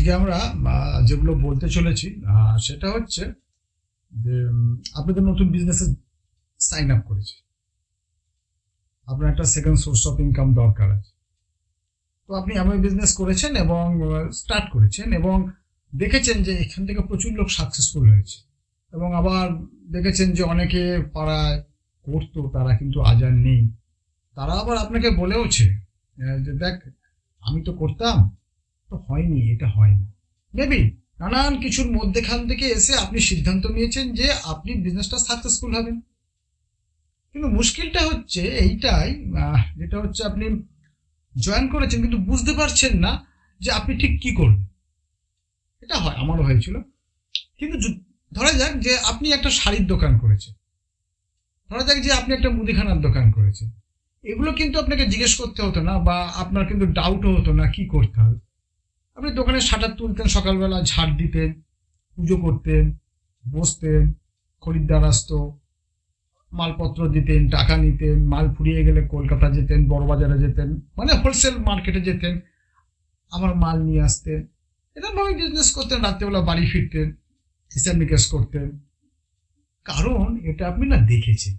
আজকে আমরা যেগুলো বলতে চলেছি সেটা হচ্ছে যে আপনাদের নতুন বিজনেসে সাইন আপ করেছে, আপনার একটা সেকেন্ড সোর্স অফ ইনকাম দরকার আছে। তো আপনি এমন বিজনেস করেছেন এবং স্টার্ট করেছেন এবং দেখেছেন যে এখান থেকে প্রচুর লোক সাকসেসফুল হয়েছে, এবং আবার দেখেছেন যে অনেকে পাড়ায় করতো, তারা কিন্তু আজ আর নেই। তারা আবার আপনাকে বলেওছে যে দেখ আমি তো করতাম, তো হয়নি, এটা হয় না। মেবি নানান কিছুর মধ্যেখান থেকে এসে আপনি সিদ্ধান্ত নিয়েছেন যে আপনি বিজনেসটা সাকসেসফুল হবেন। কিন্তু মুশকিলটা হচ্ছে এইটাই, যেটা হচ্ছে আপনি জয়েন করেছেন কিন্তু বুঝতে পারছেন না যে আপনি ঠিক কি করবেন। এটা হয়, আমারও হয়েছিল। কিন্তু ধরা যাক যে আপনি একটা শাড়ির দোকান করেছেন, ধরা যাক যে আপনি একটা মুদিখানার দোকান করেছেন, এগুলো কিন্তু আপনাকে জিজ্ঞেস করতে হতো না, বা আপনার কিন্তু ডাউটও হতো না কি করতে হবে। আপনি দোকানে শাটার তুলতেন, সকালবেলা ঝাড় দিতেন, পুজো করতেন, বসতেন, খরিদ্দার আসতো, মালপত্র দিতেন, টাকা নিতেন, মাল ফুরিয়ে গেলে কলকাতা যেতেন, বড়বাজারে যেতেন, মানে হোলসেল মার্কেটে যেতেন, আবার মাল নিয়ে আসতেন। এরকমভাবে বিজনেস করতেন, রাত্রেবেলা বাড়ি ফিরতেন, হিসাব নিকেশ করতেন। কারণ এটা আপনি না দেখেছেন,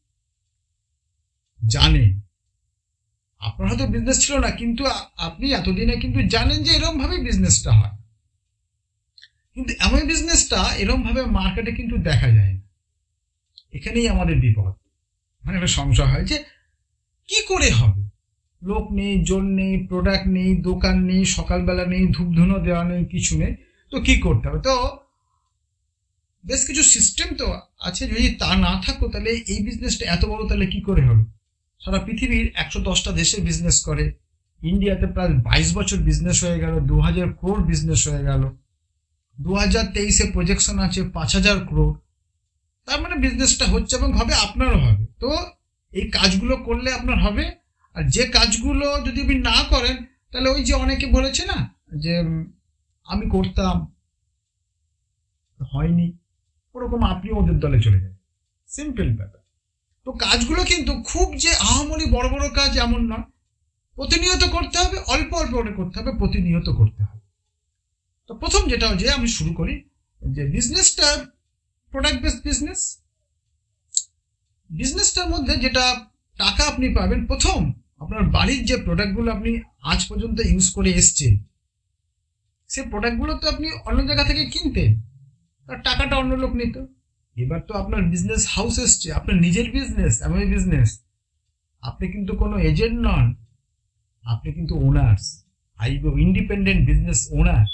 জানেন। আপনার হয়তো বিজনেস ছিল না, কিন্তু আপনি এতদিনে কিন্তু জানেন যে এরকম ভাবে বিজনেসটা হয়। কিন্তু এমন বিজনেসটা এরকম ভাবে মার্কেটে কিন্তু দেখা যায় না। এখানেই আমাদের বিপদ, মানে একটা সংশয় হয় যে কি করে হবে, লোক নেই, জন নেই, প্রোডাক্ট নেই, দোকান নেই, সকালবেলা নেই, ধূপধুনো দেওয়া নেই, কিছু নেই, তো কি করতে হবে। তো বেশ কিছু সিস্টেম তো আছে, যদি তা না থাকতো তাহলে এই বিজনেসটা এত বড় তাহলে কি করে হলো। সারা পৃথিবীর 110টা দেশে বিজনেস করে, ইন্ডিয়াতে প্রায় 22 বছর বিজনেস হয়ে গেল, 2000 crore বিজনেস হয়ে গেল, 2023-এ প্রজেকশন আছে 5000 crore। তার মানে বিজনেসটা হচ্ছে এবং হবে, আপনারও হবে। তো এই কাজগুলো করলে আপনার হবে। আর যে কাজগুলো যদি আপনি না করেন, তাহলে ওই যে অনেকে বলেছে না যে আমি করতাম, হয়নি, ওরকম আপনি ওদের দলে চলে যাবেন। সিম্পল ব্যাপার। তো কাজগুলো কিন্তু খুব যে আহামরি বড় বড় কাজ এমন নয়, প্রতিনিয়ত করতে হবে, অল্প অল্প করে করতে হবে, প্রতিনিয়ত করতে হবে। তো প্রথম যেটা যে আমি শুরু করি যে বিজনেসটা প্রোডাক্ট বেসড বিজনেস। বিজনেসটার মধ্যে যেটা টাকা আপনি পাবেন, প্রথম আপনার বাড়ির যে প্রোডাক্টগুলো আপনি আজ পর্যন্ত ইউজ করে এসছেন, সেই প্রোডাক্টগুলো তো আপনি অন্য জায়গা থেকে কিনতেন, তার টাকাটা অন্য লোক নিত। এবার তো আপনার বিজনেস হাউস এসছে, আপনার নিজের বিজনেস, এমন বিজনেস, আপনি কিন্তু কোনো এজেন্ট নন, আপনি কিন্তু ওনার্স, ইন্ডিপেন্ডেন্ট বিজনেস ওনার।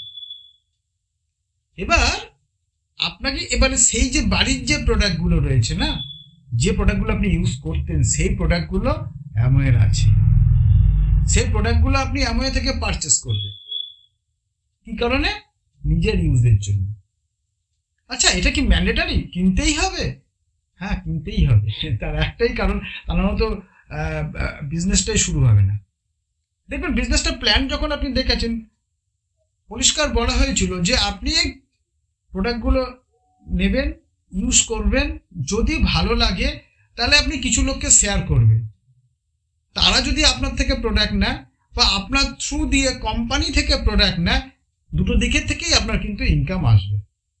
এবার আপনাকে এবারে সেই যে বাড়ির যে প্রোডাক্টগুলো রয়েছে না, যে প্রোডাক্টগুলো আপনি ইউজ করতেন, সেই প্রোডাক্টগুলো অ্যামওয়ের আছে, সেই প্রোডাক্টগুলো আপনি অ্যামওয়ে থেকে পারচেস করবেন। কি কারণে? নিজের ইউজের জন্য। আচ্ছা, এটা কি ম্যান্ডেটারি, কিনতেই হবে? হ্যাঁ, কিনতেই হবে। তার একটাই কারণ, তা না তো বিজনেসটাই শুরু হবে না। দেখবেন বিজনেসটা প্ল্যান যখন আপনি দেখেছেন, পরিষ্কার বলা হয়েছিল যে আপনি এই প্রোডাক্টগুলো নেবেন, ইউজ করবেন, যদি ভালো লাগে তাহলে আপনি কিছু লোককে শেয়ার করবেন, তারা যদি আপনার থেকে প্রোডাক্ট নেয় বা আপনার থ্রু দিয়ে কোম্পানি থেকে প্রোডাক্ট নেয়, দুটো দিকের থেকেই আপনার কিন্তু ইনকাম আসবে।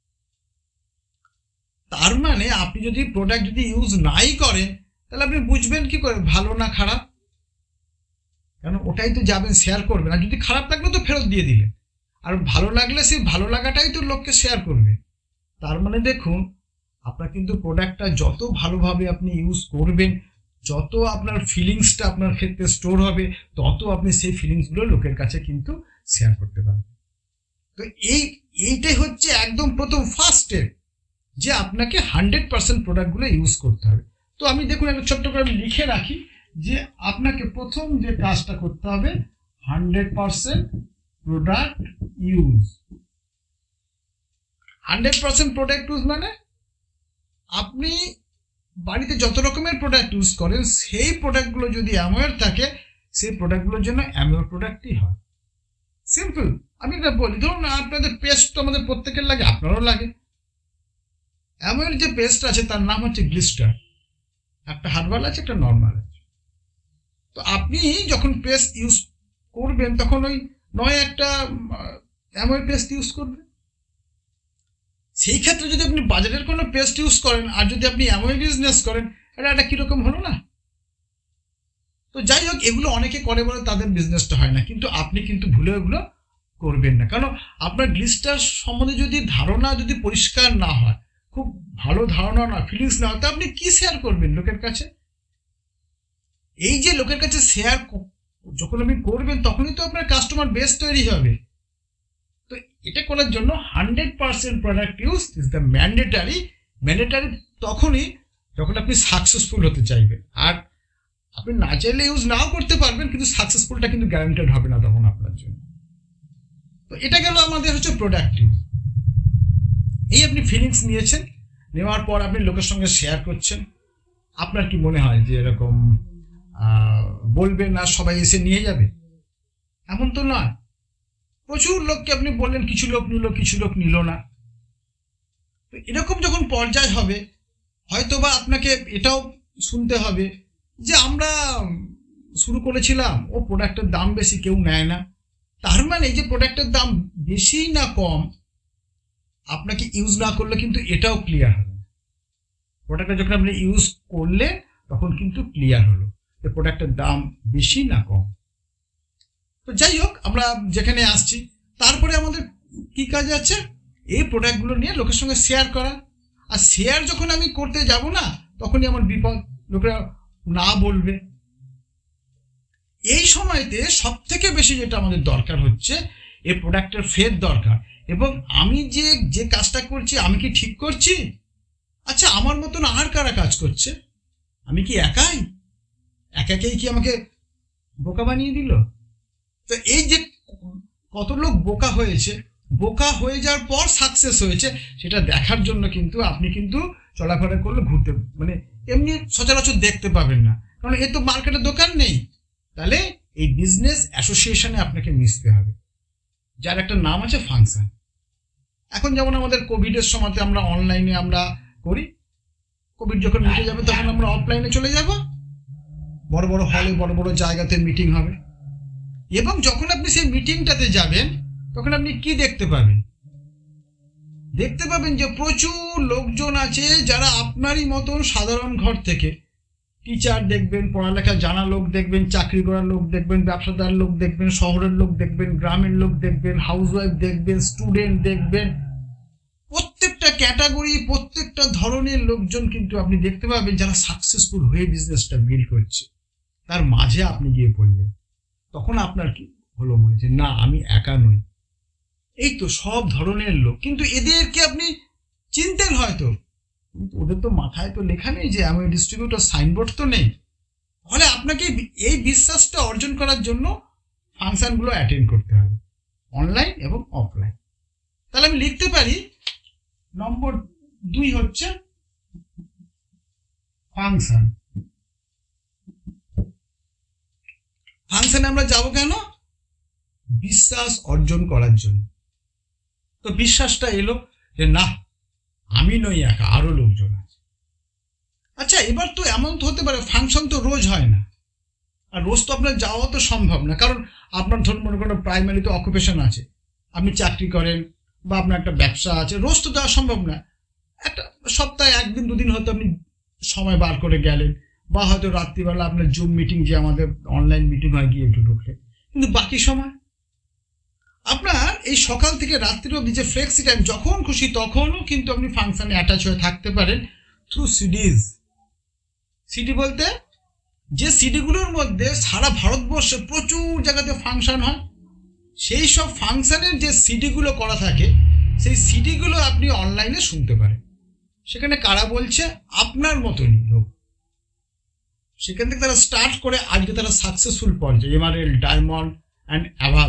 তার মানে আপনি যদি প্রোডাক্ট যদি ইউজ নাই করেন, তাহলে আপনি বুঝবেন কি করে ভালো না খারাপ? কারণ ওটাই তো যাবেন শেয়ার করবেন, আর যদি খারাপ লাগলে তো ফেরত দিয়ে দিলেন, আর ভালো লাগলে সেই ভালো লাগাটাই তো লোককে শেয়ার করবে। তার মানে দেখুন, আপনার কিন্তু প্রোডাক্টটা যত ভালোভাবে আপনি ইউজ করবেন, যত আপনার ফিলিংসটা আপনার ক্ষেত্রে স্টোর হবে, তত আপনি সেই ফিলিংসগুলো লোকের কাছে কিন্তু শেয়ার করতে পারবেন। তো এইটাই হচ্ছে একদম প্রথম ফার্স্ট স্টেপ, যে আপনাকে 100% প্রোডাক্টগুলো ইউজ করতে হবে। তো আমি দেখুন একটা ছোট্ট করে আমি লিখে রাখি যে আপনাকে প্রথম যে কাজটা করতে হবে 100% প্রোডাক্ট ইউজ। 100% প্রোডাক্ট ইউজ মানে আপনি বাড়িতে যত রকমের প্রোডাক্ট ইউজ করেন, সেই প্রোডাক্টগুলো যদি অ্যামওয়ের থাকে, সেই প্রোডাক্টগুলোর জন্য অ্যামওয়ের প্রোডাক্টই হয়। সিম্পল। আমি এটা বলি, ধরুন আপনাদের পেস্ট তো আমাদের প্রত্যেকের লাগে, আপনারও লাগে। অ্যামওয়ের যে পেস্ট আছে তার নাম হচ্ছে গ্লিস্টার, একটা হার্বাল আছে, একটা নর্মাল আছে। তো আপনি যখন পেস্ট ইউজ করবেন তখন ওই নয় একটা অ্যামওয়ে পেস্ট ইউজ করবে। সেই ক্ষেত্রে যদি আপনি বাজারের কোনো পেস্ট ইউজ করেন আর যদি আপনি অ্যামওয়ে বিজনেস করেন, এটা কিরকম হলো না? তো যাই হোক, এগুলো অনেকে করে বলে তাদের বিজনেসটা হয় না, কিন্তু আপনি কিন্তু ভুলে এগুলো করবেন না। কারণ আপনার গ্লিস্টার সম্বন্ধে যদি ধারণা যদি পরিষ্কার না হয়, খুব ভালো ধারণা না, ফিলিংস না হয়, তো আপনি কি শেয়ার করবেন লোকের কাছে? এই যে লোকের কাছে শেয়ার যখন আপনি করবেন তখনই তো আপনার কাস্টমার বেস তৈরি হবে। তো এটা করার জন্য 100% product use is the mandatory তখনই যখন আপনি সাকসেসফুল হতে চাইবেন। আর আপনি না চাইলে ইউজ নাও করতে পারবেন, কিন্তু সাকসেসফুলটা কিন্তু গ্যারান্টেড হবে না তখন আপনার জন্য। তো এটা গেল আমাদের হচ্ছে প্রোডাক্ট ইউজ। এই আপনি ফিলিংস নিয়েছেন, নেওয়ার পর আপনি লোকের সঙ্গে শেয়ার করছেন। আপনার কি মনে হয় যে এরকম বলবেন আর সবাই এসে নিয়ে যাবে? এমন তো নয়। প্রচুর লোককে আপনি বললেন, কিছু লোক নিল, কিছু লোক নিল না। তো এরকম যখন পর্যায় হবে, হয়তো বা আপনাকে এটাও শুনতে হবে যে আমরা শুরু করেছিলাম, ও প্রোডাক্টের দাম বেশি, কেউ নেয় না। তার মানে এই যে প্রোডাক্টের দাম বেশি না কম, আপনাকে ইউজ না করলে কিন্তু এটাও ক্লিয়ার হবে। প্রোডাক্টটা যখন আপনি ইউজ করলে তখন কিন্তু ক্লিয়ার হলো যে প্রোডাক্টের দাম বেশি না কম। তো যাই হোক, আমরা যেখানে আসছি, তারপরে আমাদের কি কাজ আছে? এই প্রোডাক্টগুলো নিয়ে লোকের সঙ্গে শেয়ার করা। আর শেয়ার যখন আমি করতে যাব না, তখনই আমার বিপদ, লোকেরা না বলবে। এই সময়তে সব থেকে বেশি যেটা আমাদের দরকার হচ্ছে, এই প্রোডাক্টের ফেদ দরকার। এবং আমি যে কাজটা করছি, আমি কি ঠিক করছি? আচ্ছা, আমার মতন আর কারা কাজ করছে? আমি কি একাকেই কি আমাকে বোকা বানিয়ে দিল? তো এই যে কত লোক বোকা হয়ে যাওয়ার পর সাকসেস হয়েছে, সেটা দেখার জন্য কিন্তু আপনি কিন্তু চলাফেরা করলে ঘুরতে, মানে এমনি সচরাচর দেখতে পাবেন না, কারণ এ তো মার্কেটে দোকান নেই। তাহলে এই বিজনেস অ্যাসোসিয়েশনে আপনাকে মিশতে হবে, যার একটা নাম আছে ফাংশন। এখন যেমন আমাদের কোভিডের সময়তে আমরা অনলাইনে আমরা করি, কোভিড যখন মিটে যাবে তখন আমরা অফলাইনে চলে যাব, বড় বড় হলে বড় বড় জায়গাতে মিটিং হবে। এবং যখন আপনি সেই মিটিংটাতে যাবেন, তখন আপনি কি দেখতে পাবেন? দেখতে পাবেন যে প্রচুর লোকজন আছে যারা আপনারই মতন সাধারণ ঘর থেকে, টিচার দেখবেন, পড়ালেখা জানা লোক দেখবেন, চাকরি করার লোক দেখবেন, ব্যবসাদার লোক দেখবেন, শহরের লোক দেখবেন, গ্রামের লোক দেখবেন, হাউসওয়াইফ দেখবেন, স্টুডেন্ট দেখবেন। প্রত্যেকটা ক্যাটাগরি, প্রত্যেকটা ধরনের লোকজন কিন্তু আপনি দেখতে পাবেন যারা সাকসেসফুল হয়ে বিজনেসটা বিল্ড করছে। তার মাঝে আপনি গিয়ে পড়লেন, তখন আপনার কি হলো মনে যে না, আমি একা নই, এই তো সব ধরনের লোক। কিন্তু এদেরকে আপনি চিনতেন হয়তো, কিন্তু ওদের তো মাথায় তো লেখা নেই যে আমি ডিস্ট্রিবিউটর, সাইনবোর্ড তো নেই। ফলে আপনাকে এই বিশ্বাসটা অর্জন করার জন্য ফাংশনগুলো অ্যাটেন্ড করতে হবে, অনলাইন এবং অফলাইন। তাহলে আমি লিখতে পারি নম্বর 2 হচ্ছে ফাংশন। ফাংশনে আমরা যাব কেন? বিশ্বাস অর্জন করার জন্য। তো বিশ্বাসটা এলো যে না, আমি নই একা, আরো লোকজন আছে। আচ্ছা, এবার তো এমন তো হতে পারে ফাংশন তো রোজ হয় না, আর রোজ তো আপনার যাওয়া তো সম্ভব না, কারণ আপনার ধরুন মনে করেন প্রাইমারি তো অকুপেশন আছে, আপনি চাকরি করেন বা আপনার একটা ব্যবসা আছে, রোজ তো যাওয়া সম্ভব না। একটা সপ্তাহে 1 দিন 2 দিন হয়তো আপনি সময় বার করে গেলেন, বা হয়তো রাত্রিবেলা আপনার জুম মিটিং, যে আমাদের অনলাইন মিটিং হয়, গিয়ে একটু ঢুকলেন। কিন্তু বাকি সময় আপনার এই সকাল থেকে রাত্রি অবধি যে ফ্লেক্সি টাইম, যখন খুশি তখনও কিন্তু আপনি ফাংশনে অ্যাটাচ হয়ে থাকতে পারেন থ্রু সিডিজ। সিডি বলতে যে সিডিগুলোর মধ্যে সারা ভারতবর্ষে প্রচুর জায়গাতে ফাংশন হয়, সেই সব ফাংশনের যে সিডিগুলো করা থাকে, সেই সিডিগুলো আপনি অনলাইনে শুনতে পারেন। সেখানে কারা বলছে? আপনার মতনই লোক। সেখান থেকে তারা স্টার্ট করে আজকে তারা সাকসেসফুল পর্যায়ে, এমআরএল, ডায়মন্ড অ্যান্ড অ্যাভাব।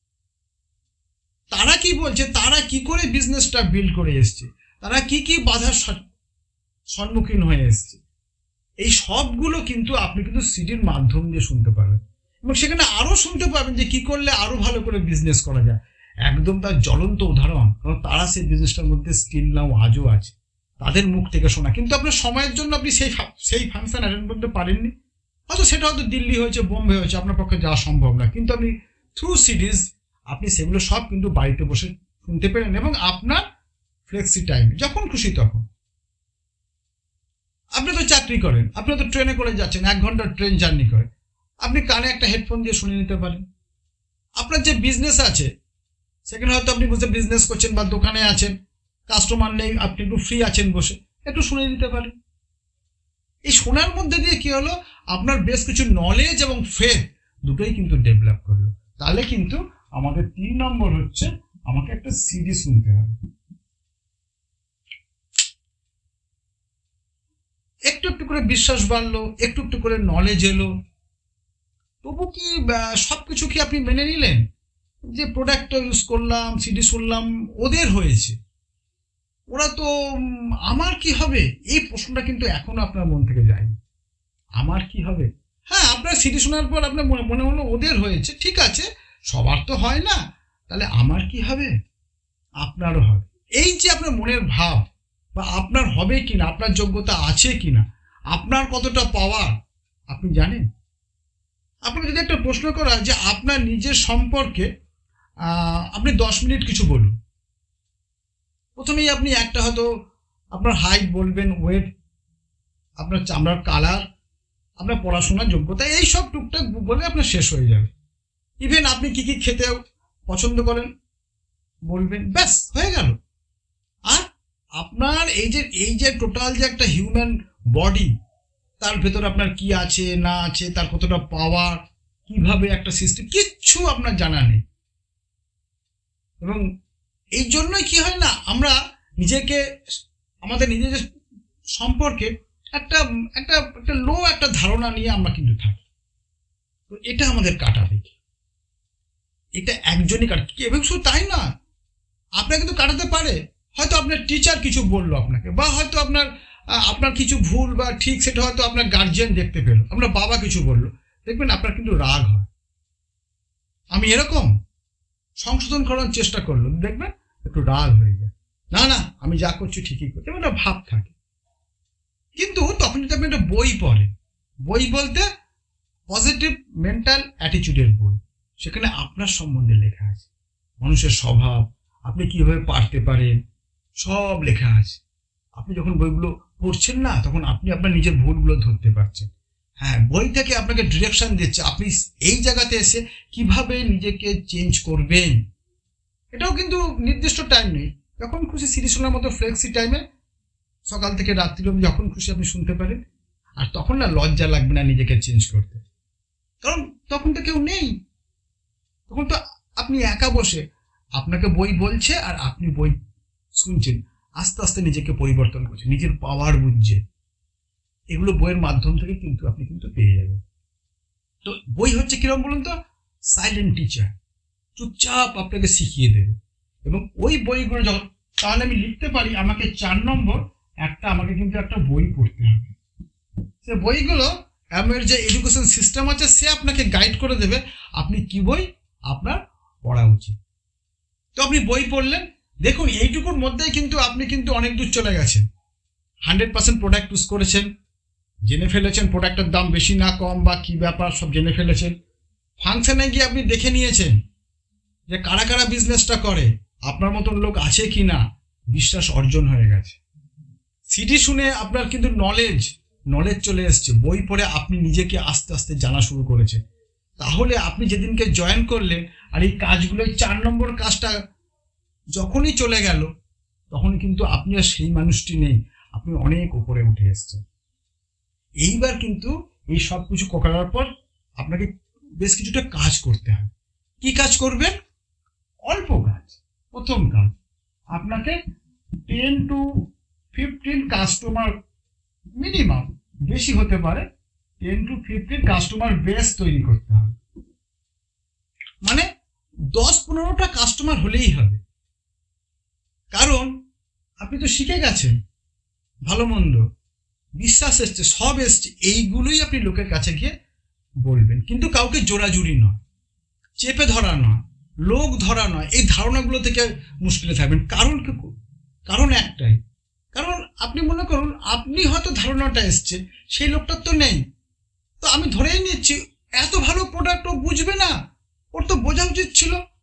তারা কি বলছে, তারা কি করে বিজনেসটা বিল্ড করে এসছে, তারা কি কি বাধার সম্মুখীন হয়ে এসছে, এই সবগুলো কিন্তু আপনি কিন্তু সিডির মাধ্যম দিয়ে শুনতে পাবেন। এবং সেখানে আরো শুনতে পাবেন যে কি করলে আরো ভালো করে বিজনেস করা যায়। একদম তার জ্বলন্ত উদাহরণ, কারণ তারা সেই বিজনেসটার মধ্যে স্টিল নাও আজও আছে, তাদের মুখ থেকে শোনা। কিন্তু আপনার সময়ের জন্য আপনি সেই ফাংশন অ্যাটেন্ড করতে পারেননি, হয়তো সেটা হয়তো দিল্লি হয়েছে, বোম্বে হয়েছে, আপনার পক্ষে যাওয়া সম্ভব না। কিন্তু আপনি থ্রু সিডিজ আপনি সেগুলো সব কিন্তু বাড়িতে বসে শুনতে পেলেন এবং আপনার ফ্লেক্সি টাইম যখন খুশি তখন। আপনি তো চাকরি করেন, আপনি তো ট্রেনে করে যাচ্ছেন, 1 ঘন্টার ট্রেন জার্নি করে, আপনি কানে একটা হেডফোন দিয়ে শুনে নিতে পারেন। আপনার যে বিজনেস আছে সেখানে হয়তো আপনি বসে বিজনেস করছেন বা দোকানে আছেন, কাস্টমার নেই, আপনি একটু ফ্রি আছেন, বসে একটু শুনে নিতে পারেন। এই শোনার মধ্যে দিয়ে কি হলো, আপনার বেশ কিছু নলেজ এবং ফেথ দুটোই কিন্তু ডেভেলপ করলো। তাহলে কিন্তু আমাদের 3 নম্বর হচ্ছে আমাকে একটা সিডি শুনতে হবে। একটু একটু করে বিশ্বাস বাড়লো, একটু একটু করে নলেজ এলো। তবু কি সবকিছু কি আপনি মেনে নিলেন? যে প্রোডাক্টটা ইউজ করলাম, সিডি শুনলাম, ওদের হয়েছে, ওরা তো আমার কি হবে? এই প্রশ্নটা কিন্তু এখনো আপনার মন থেকে যায়নি। আমার কি হবে? হ্যাঁ, আপনার সিডি শোনার পর আপনার মনে হলো ওদের হয়েছে, ঠিক আছে, সবার তো হয় না, তাহলে আমার কি হবে? আপনারও হবে। এই যে আপনার মনের ভাব বা আপনার হবে কিনা, আপনার যোগ্যতা আছে কিনা, আপনার কতটা পাওয়ার আপনি জানেন? আপনাকে যদি একটা প্রশ্ন করা যে আপনার নিজের সম্পর্কে আপনি 10 মিনিট কিছু বলুন, প্রথমেই আপনি একটা হয়তো আপনার হাইট বলবেন, ওয়েট, আপনার চামড়ার কালার, আপনার পড়াশোনার যোগ্যতা, এই সব টুকটাক বলে আপনার শেষ হয়ে যাবে। ইভেন আপনি কি কি খেতে পছন্দ করেন বলবেন, ব্যাস হয়ে গেল। আর আপনার এই যে টোটাল যে একটা হিউম্যান বডি, তার ভেতরে আপনার কি আছে না আছে, তার কতটা পাওয়ার, কিভাবে একটা সিস্টেম, কিচ্ছু আপনার জানা নেই। এবং এই জন্যই কি হয় না, আমরা নিজেকে, আমাদের নিজেদের সম্পর্কে একটা একটা একটা লো একটা ধারণা নিয়ে আমরা কিন্তু থাকি। তো এটা আমাদের কাটাবে, এটা একজনই কাটে, এবং শুধু তাই না, আপনাকে কিন্তু কাটাতে পারে। হয়তো আপনার টিচার কিছু বললো আপনাকে, বা হয়তো আপনার কিছু ভুল বা ঠিক সেটা হয়তো আপনার গার্জিয়ান দেখতে পেল, আপনার বাবা কিছু বললো, দেখবেন আপনার কিন্তু রাগ হয়। আমি এরকম সংশোধন করার চেষ্টা করলো, দেখবেন একটু রাগ হয়ে যায়, না না আমি যা করছি ঠিকই করছি, একটা ভাব থাকে। কিন্তু তখন যদি আপনি একটা বই পড়েন, বই বলতে পজিটিভ মেন্টাল অ্যাটিটিউডের বই, সেখানে আপনার সম্বন্ধে লেখা আছে, মানুষের স্বভাব, আপনি কিভাবে পারতে পারেন, সব লেখা আছে। আপনি যখন বইগুলো পড়ছেন না, তখন আপনি আপনার নিজের ভুলগুলো ধরতে পারছেন। হ্যাঁ, বই থেকে আপনাকে ডিরেকশন দিচ্ছে, আপনি এই জায়গাতে এসে কিভাবে নিজেকে চেঞ্জ করবেন। এটাও কিন্তু নির্দিষ্ট টাইম নেই, যখন খুশি সিরিজ শোনার মতো ফ্লেক্সি টাইমে সকাল থেকে রাত্রি অবধি যখন খুশি আপনি শুনতে পারেন। আর তখন না লজ্জা লাগবে না নিজেকে চেঞ্জ করতে, কারণ তখন তো কেউ নেই, তখন তো আপনি একা বসে, আপনাকে বই বলছে আর আপনি বই শুনছেন, আস্তে আস্তে নিজেকে পরিবর্তন করছেন, নিজের পাওয়ার বুঝছে। এগুলো বইয়ের মাধ্যম থেকে কিন্তু আপনি কিন্তু পেয়ে যাবেন। তো বই হচ্ছে কিরকম বলুন তো, সাইলেন্ট টিচার, চুপচাপ আপনাকে শিখিয়ে দেবে। এবং ওই বইগুলো যখন, তাহলে আমি লিখতে পারি আমাকে 4 নম্বর আমাকে কিন্তু একটা বই পড়তে হবে। সে বইগুলো আমার যে এডুকেশন সিস্টেম আছে সে আপনাকে গাইড করে দেবে আপনি কি বই আপনার পড়া উচিত। তো আপনি বই পড়লেন, দেখুন এইটুকুর মধ্যেই কিন্তু আপনি কিন্তু অনেক দূর চলে গেছেন। 100% প্রোডাক্ট ইউজ করেছেন, জেনে ফেলেছেন প্রোডাক্টের দাম বেশি না কম বা কি ব্যাপার সব জেনে ফেলেছেন। ফাংশনে গিয়ে আপনি দেখে নিয়েছেন যে কারা কারা বিজনেসটা করে, আপনার মতন লোক আছে কি না, বিশ্বাস অর্জন হয়ে গেছে। সিডি শুনে আপনার কিন্তু নলেজ চলে এসছে, বই পড়ে আপনি নিজেকে আস্তে আস্তে জানা শুরু করেছেন। তাহলে আপনি যেদিনকে জয়েন করলেন আর এই কাজগুলো, 4 নম্বর কাজটা যখনই চলে গেল, তখন কিন্তু আপনি আর সেই মানুষটি নেই, আপনি অনেক উপরে উঠে এসছেন। এইবার কিন্তু এই সব কিছু করার পর আপনাকে বেশ কিছুটা কাজ করতে হবে। কি কাজ করবেন? অল্প কাজ। প্রথম কাজ, আপনাকে 10 to 15 কাস্টমার, মিনিমাম, বেশি হতে পারে, 10 to 15 কাস্টমার বেস তৈরি করতে হবে। মানে 10-15টা কাস্টমার হলেই হবে, কারণ আপনি তো শিখে গেছেন, ভালো মন্দ বিশ্বাস এসছে, সব এসছে, এইগুলোই আপনি লোকের কাছে গিয়ে বলবেন। কিন্তু কাউকে জোরাজুরি নয়, চেপে ধরা নয়, লোক ধরা নয়, এই ধারণাগুলো থেকে মুশকিলে থাকবেন। কারণ একটাই, কারণ আপনি মনে করুন আপনি হয়তো ধারণাটা এসছে, সেই লোকটার তো নেই, তো আমি ধরেই নিচ্ছি এত ভালো প্রোডাক্ট ও বুঝবে না, ওর তো বোঝা উচিত ছিল,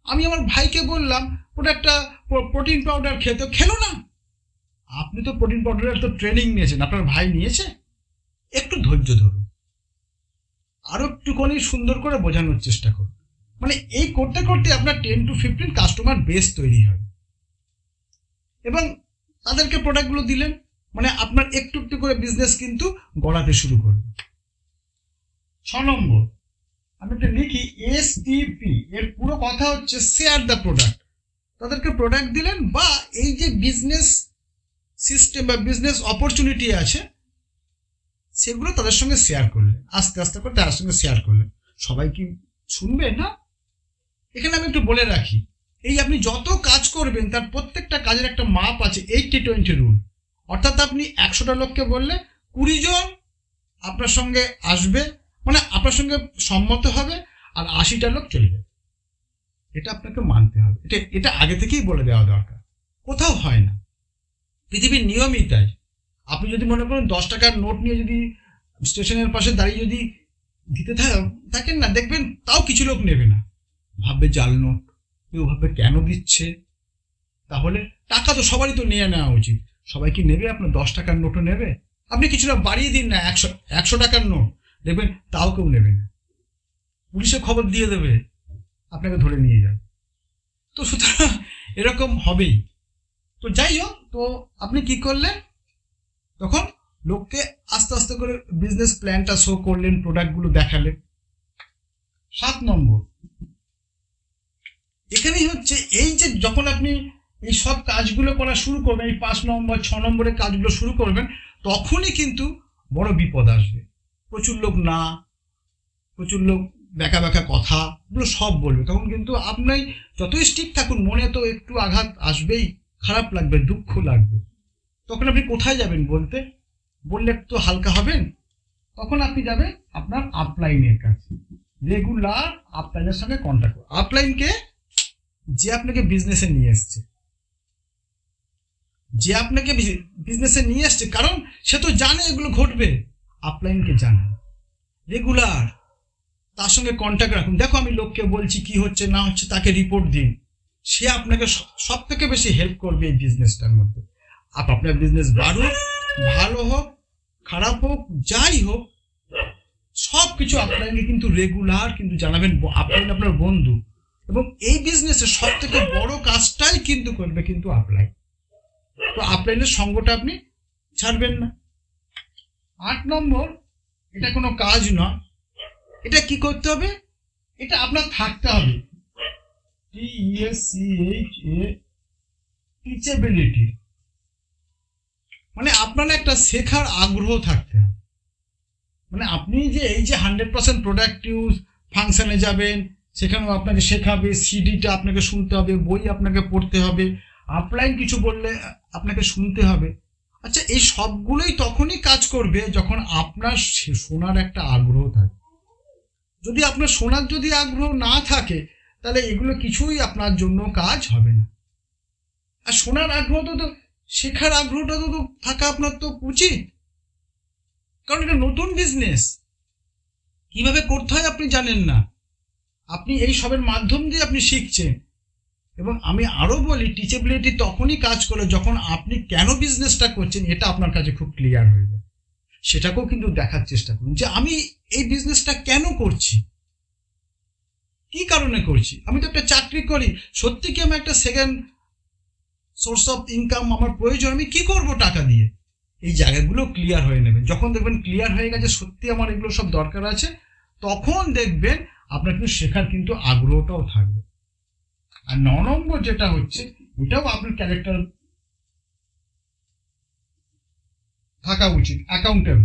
আমি আমার ভাইকে বললাম ওটা একটা প্রোটিন পাউডার খেতে, খেলো না। আপনি তো প্রোটিন পাউডারের তো ট্রেনিং নিয়েছেন, আপনার ভাই নিয়েছে। একটু ধৈর্য ধরুন, আরো একটুখানি সুন্দর করে বোঝানোর চেষ্টা করুন। মানে এই করতে করতে আপনার 10 to 15 কাস্টমার বেস তৈরি হবে এবং তাদেরকে প্রোডাক্টগুলো দিলেন, মানে আপনার একটু একটু করে বিজনেস কিন্তু গড়াতে শুরু করবে। 6 নম্বর আমি একটা লিখি STP, এর পুরো কথা হচ্ছে শেয়ার দ্য প্রোডাক্ট। তাদেরকে প্রোডাক্ট দিলেন বা এই যে বিজনেস সিস্টেম বা বিজনেস অপরচুনিটি আছে সেগুলো তাদের সঙ্গে শেয়ার করলেন, আস্তে আস্তে করে তাদের সঙ্গে শেয়ার করলেন। সবাই কি শুনবে না? এখানে আমি একটু বলে রাখি, এই আপনি যত কাজ করবেন তার প্রত্যেকটা কাজের একটা মাপ আছে, 80-20 রুল। অর্থাৎ আপনি 100টা লোককে বললে 20 জন আপনার সঙ্গে আসবে, মানে আপনার সঙ্গে সম্মত হবে, আর 80টা লোক চলে যাবে। এটা আপনাকে মানতে হবে, এটা আগে থেকেই বলে দেওয়া দরকার। কোথাও হয় না, পৃথিবীর নিয়মই তাই। আপনি যদি মনে করেন 10 টাকার নোট নিয়ে যদি স্টেশনের পাশে দাঁড়িয়ে যদি দিতে থাকেন না, দেখবেন তাও কিছু লোক নেবে না, ভাববে জাল নোট, কেউ ভাববে কেন দিচ্ছে। তাহলে টাকা তো সবারই তো নিয়ে নেওয়া উচিত। সবাই কি নেবে? আপনার 10 টাকার নোটও নেবে? আপনি কিছুটা বাড়িয়ে দিন না, 100 টাকার নোট, দেখবেন তাও কেউ নেবে না। পুলিশে খবর দিয়ে দেবে, আপনাকে ধরে নিয়ে যাবে। তো সুতরাং এরকম হবেই। তো যাই হোক, তো আপনি কি করলেন, তখন লোককে আস্তে আস্তে করে বিজনেস প্ল্যানটা শো করলেন, প্রোডাক্টগুলো দেখালেন। 7 নম্বর এখানেই হচ্ছে, এই যে যখন আপনি এই সব কাজগুলো করা শুরু করবেন, এই 5 নম্বর 6 নম্বরের কাজগুলো শুরু করবেন, তখনই কিন্তু বড় বিপদ আসবে। প্রচুর লোক ব্যাকা ব্যাকা কথা এগুলো সব বলবে। তখন কিন্তু আপনি যতই স্ট্রিক্ট থাকুন, মনে তো একটু আঘাত আসবেই, খারাপ লাগবে, দুঃখ লাগবে। তখন আপনি কোথায় যাবেন বললে একটু হালকা হবেন? তখন আপনি যাবেন আপনার আপলাইনের কাছে, রেগুলার আপলাইনের সঙ্গে কন্ট্যাক্ট করুন। আপলাইনকে যে আপনাকে বিজনেসে নিয়ে এসছে, কারণ সে তো জানে এগুলো ঘটবে। আপলাইনকে জানে, রেগুলার তার সঙ্গে কন্ট্যাক্ট রাখুন। দেখো আমি লোককে বলছি কি হচ্ছে না হচ্ছে, তাকে রিপোর্ট দিন। সে আপনাকে সব থেকে বেশি হেল্প করবে এই বিজনেসটার মধ্যে। আপনার বিজনেস বাড়ুক, ভালো হোক, খারাপ হোক, যাই হোক, সব কিছু আপলাইনকে কিন্তু রেগুলার কিন্তু জানাবেন। আপলাইন আপনার বন্ধু, এবং এই বিজনেসের সব থেকে বড় কাজটাই কিন্তু করবে কিন্তু আপলাইন। তো আপলাইনের সঙ্গটা আপনি ছাড়বেন না। 8 নম্বর, এটা কোনো কাজ নয়, এটা কি করতে হবে, এটা আপনার থাকতে হবে। টিচেবিলিটি, মানে আপনার একটা শেখার আগ্রহ থাকতে হবে। মানে আপনি যে এই যে 100% প্রোডাক্টিভ ফাংশনে যাবেন, সেখানেও আপনাকে শেখাবে, সিডিটা আপনাকে শুনতে হবে, বই আপনাকে পড়তে হবে, আপলাইন কিছু বললে আপনাকে শুনতে হবে। আচ্ছা, এই সবগুলোই তখনই কাজ করবে যখন আপনার শোনার একটা আগ্রহ থাকে। যদি আপনার শোনার যদি আগ্রহ না থাকে, তাহলে এগুলো কিছুই আপনার জন্য কাজ হবে না। আর শোনার আগ্রহটা তো, শেখার আগ্রহটা তো থাকা আপনার তো উচিত, কারণ এটা নতুন বিজনেস, কিভাবে করতে হয় আপনি জানেন না। আপনি এই সবের মাধ্যম দিয়ে আপনি শিখছেন। এবং আমি আরো বলি, টিচেবিলিটি তখনই কাজ করে যখন আপনি কেন বিজনেসটা করছেন এটা আপনার কাছে খুব ক্লিয়ার হয়ে যায়। সেটাকেও কিন্তু দেখার চেষ্টা করুন যে আমি এই বিজনেসটা কেন করছি, কি কারণে করছি। আমি তো একটা চাকরি করি, সত্যি কি আমার একটা সেকেন্ড সোর্স অফ ইনকাম আমার প্রয়োজন, আমি কি করব টাকা দিয়ে। এই জায়গাগুলো ক্লিয়ার হয়ে নেবেন। যখন দেখবেন ক্লিয়ার হয়ে গেছে, সত্যি আমার এগুলো সব দরকার আছে, তখন দেখবেন আপনার কিন্তু শেখার কিন্তু আগ্রহটাও থাকবে। আর 9 নম্বর যেটা হচ্ছে, এটাও আপনার ক্যারেক্টার থাকা উচিত, অ্যাকাউন্টেবল,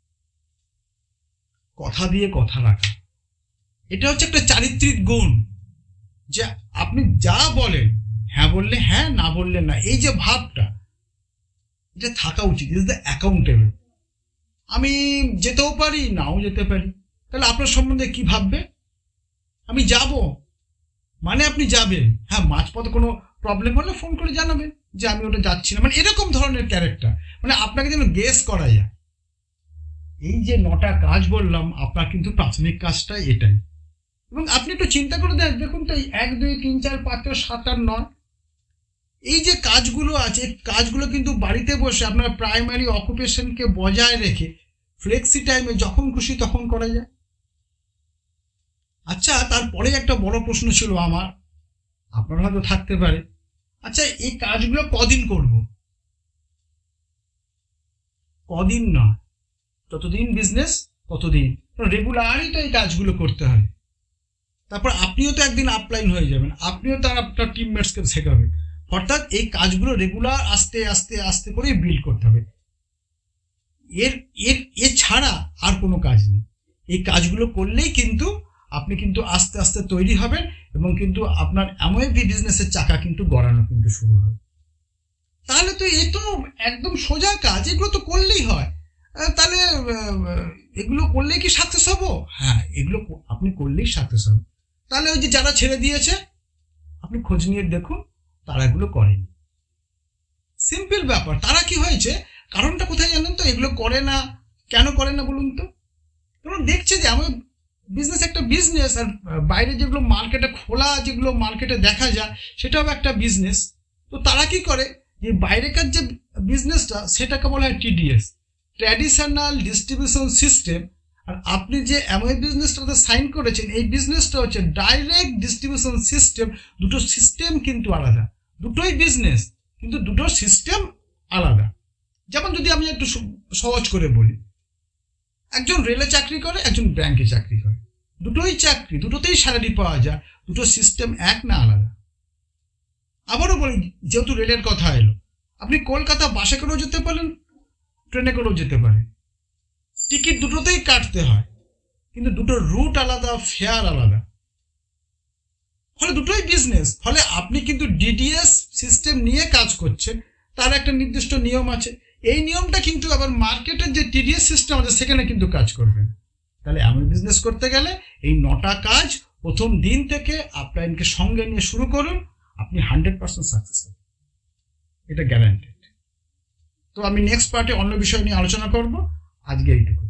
কথা দিয়ে কথা রাখা। এটা হচ্ছে একটা চারিত্রিক গুণ, যে আপনি যা বলেন, হ্যাঁ বললে হ্যাঁ, না বললে না, এই যে ভাবটা, এটা থাকা উচিত। Is the accountable. আমি যেতেও পারি, নাও যেতে পারি, তাহলে আপনার সম্বন্ধে কি ভাববে? আমি যাব মানে আপনি যাবেন, হ্যাঁ, মাঝপথে কোনো প্রবলেম হলে ফোন করে জানাবেন যে আমি ওটা যাচ্ছি না, মানে এরকম ধরনের ক্যারেক্টার, মানে আপনাকে যেন গেস করা যায়। এই যে 9টা কাজ বললাম, আপনার কিন্তু প্রাথমিক কাজটা এটাই। এবং আপনি একটু চিন্তা করে দেখুন তো, এই 1 2 3 4 5 6 7 8 9 এই যে কাজগুলো আছে, কাজগুলো কিন্তু বাড়িতে বসে আপনার প্রাইমারি অকুপেশনকে বজায় রেখে ফ্লেক্সি টাইমে যখন খুশি তখন করা যায়। আচ্ছা, তারপরে একটা বড় প্রশ্ন ছিল আমার, আপনার হয়তো থাকতে পারে, আচ্ছা এই কাজগুলো কদিন করব? কদিন নয়, যতদিন বিজনেস ততদিন, রেগুলারই তো এই কাজগুলো করতে হবে। তারপর আপনিও তো একদিন আপলাইন হয়ে যাবেন, আপনিও তার আপনার টিমমেটসকে শেখাবেন। অর্থাৎ এই কাজগুলো রেগুলার আস্তে আস্তে আস্তে করে বিল্ড করতে হবে। এর এর এছাড়া আর কোনো কাজ নেই। এই কাজগুলো করলেই কিন্তু আপনি কিন্তু আস্তে আস্তে তৈরি হবেন এবং কিন্তু আপনার এমওএফবি বিজনেসের চাকা কিন্তু গড়ানো কিন্তু শুরু হবে। তাহলে তো এ তো একদম সোজা কাজ, এগুলো তো করলেই হয়। তাহলে এগুলো করলেই কি সাকসেস হবো? হ্যাঁ, এগুলো আপনি করলেই সাকসেস হবে। তাহলে ওই যে যারা ছেড়ে দিয়েছে, আপনি খোঁজ নিয়ে দেখুন তারা এগুলো করেনি। সিম্পল ব্যাপার। তারা কি হয়েছে, কারণটা কোথায় জানেন তো? এগুলো করে না, কেন করে না বলুন তো? কারণ দেখছে যে আমার বিজনেস একটা বিজনেস, আর বাইরে যেগুলো মার্কেটে খোলা, যেগুলো মার্কেটে দেখা যায় সেটাও একটা বিজনেস। তো তারা কি করে, যে বাইরেকার যে বিজনেসটা সেটাকে বলা হয় টিডিএস, ট্র্যাডিশনাল ডিস্ট্রিবিউশন সিস্টেম। আর আপনি যে এমওএ বিজনেসটাতে সাইন করেছেন, এই বিজনেসটা হচ্ছে ডাইরেক্ট ডিস্ট্রিবিউশন সিস্টেম। দুটো সিস্টেম কিন্তু আলাদা, দুটোই বিজনেস কিন্তু দুটো সিস্টেম আলাদা। যেমন যদি আমি একটু সহজ করে বলি, একজন রেলে চাকরি করে, একজন ব্যাংকে চাকরি করে, দুটোই চাকরি, দুটোতেই স্যালারি পাওয়া যায়, দুটো সিস্টেম এক না আলাদা? আবারও বলি, যেহেতু রেলের কথা এলো, আপনি কলকাতা বাসে করেও যেতে পারেন, ট্রেনে করেও যেতে পারেন, টিকিট দুটোতেই কাটতে হয়, কিন্তু দুটো রুট আলাদা, ফেয়ার আলাদা, ফলে দুটোই বিজনেস। ফলে আপনি কিন্তু ডিডিএস সিস্টেম নিয়ে কাজ করছেন, তার একটা নির্দিষ্ট নিয়ম আছে। এই নিয়মটা কিন্তু আবার মার্কেটের যে টিডিএস সিস্টেম আছে সেখানে কিন্তু কাজ করবেন। তাহলে এমন বিজনেস করতে গেলে এই 9টা কাজ প্রথম দিন থেকে আপলাইনকে সঙ্গে নিয়ে শুরু করুন, আপনি 100% সাকসেস হবেন, এটা গ্যারান্টেড। তো আমি নেক্সট পার্টে অন্য বিষয় নিয়ে আলোচনা করব, আজকে এইটুকু।